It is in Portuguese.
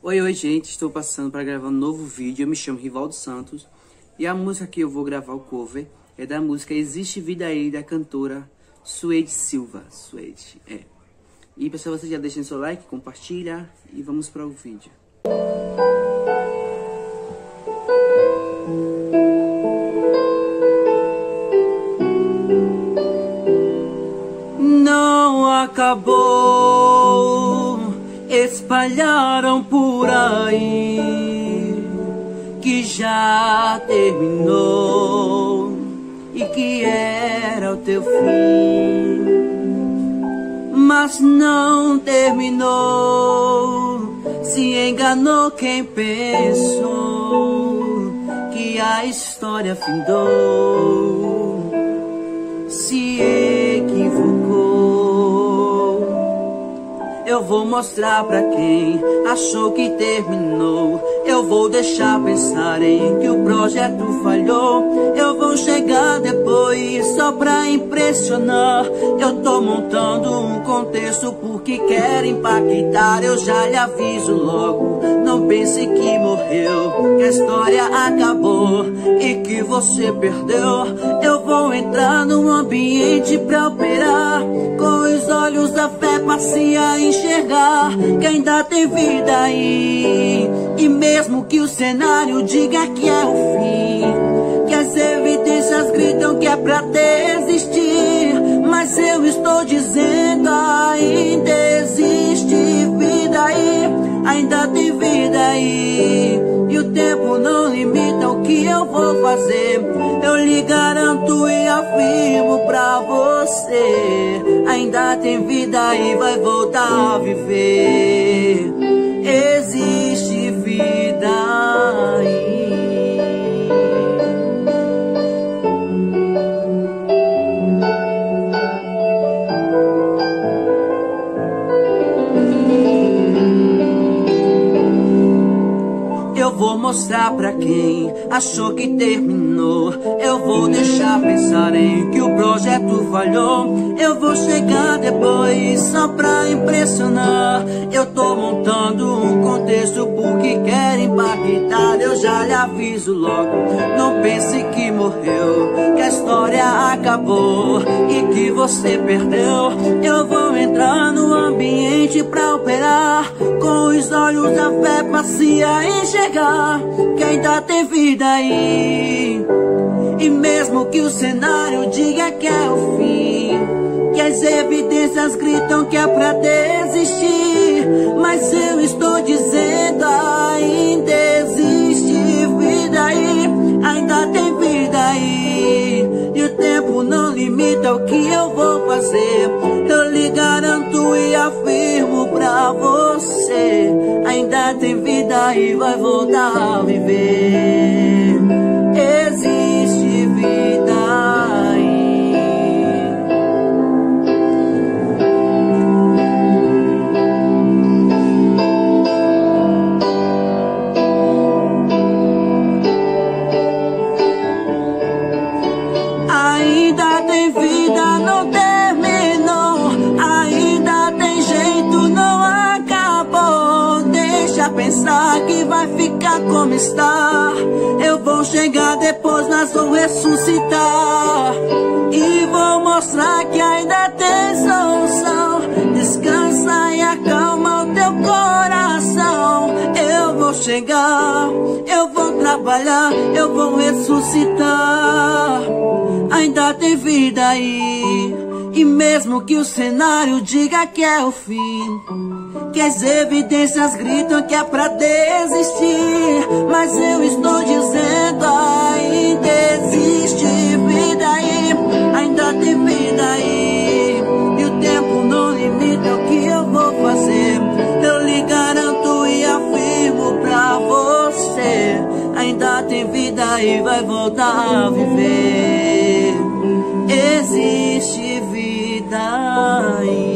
Oi, gente, estou passando para gravar um novo vídeo. Eu me chamo Rivaldo Santos e a música que eu vou gravar o cover é da música Existe Vida Aí, da cantora Suede Silva. E pessoal, vocês já deixem seu like, compartilha e vamos para o vídeo. Não acabou, espalharam por aí que já terminou e que era o teu fim, mas não terminou. Se enganou quem pensou que a história findou, se equivocou. Eu vou mostrar pra quem achou que terminou. Eu vou deixar pensarem que o projeto falhou. Eu vou chegar depois só pra impressionar. Eu tô montando um contexto porque quero impactar. Eu já lhe aviso logo, não pense que morreu, que a história acabou e que você perdeu. Eu vou entrar num ambiente pra operar, com os olhos da fé passei a enxergar que ainda tem vida aí. E mesmo que o cenário diga que é o fim, que as evidências gritam que é pra desistir, mas eu estou dizendo ainda existe vida aí, ainda tem vida aí. E o tempo não limita o que eu vou fazer. Eu lhe garanto e afirmo pra você, ainda tem vida aí, vai voltar a viver. Existe vida aí. Eu vou mostrar pra quem achou que terminou. Eu vou deixar pensarem que o projeto falhou. Eu vou chegar depois só pra impressionar. Eu tô montando um contexto porque quero impactar. Eu já lhe aviso logo, não pense que morreu, que a história acabou e que você perdeu. Eu vou entrar no ambiente pra operar, com os olhos da fé passei a enxergar que ainda tem vida aí. E mesmo que o cenário diga que é o fim, que as evidências gritam que é pra desistir, mas eu estou dizendo ainda existe vida aí, ainda tem vida aí. E o tempo não limita o que eu vou fazer. Eu lhe garanto e afirmo pra você, ainda tem vida aí, vai voltar a viver. Existe vida aí. Ainda tem vida, não terminou. Ainda tem jeito, não acabou. Deixa pensar que vai ficar como está. Eu vou chegar depois, nós vamos ressuscitar e vou mostrar que ainda tem solução. Descansa e acalma o teu coração. Eu vou chegar, eu vou trabalhar, eu vou ressuscitar. Ainda tem vida aí. E mesmo que o cenário diga que é o fim, que as evidências gritam que é pra desistir, mas eu estou dizendo ainda existe vida aí, ainda tem vida aí. E o tempo não limita o que eu vou fazer. Eu lhe garanto e afirmo pra você, ainda tem vida aí, vai voltar a viver. Existe vida aí.